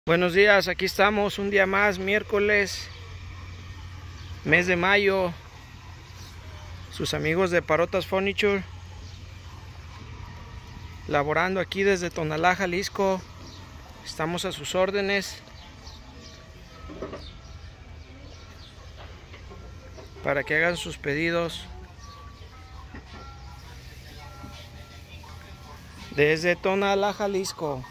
Buenos días, aquí estamos un día más, miércoles, mes de mayo. Sus amigos de Parotas Furniture, laborando aquí desde Tonalá, Jalisco. Estamos a sus órdenes para que hagan sus pedidos desde Tonalá, Jalisco.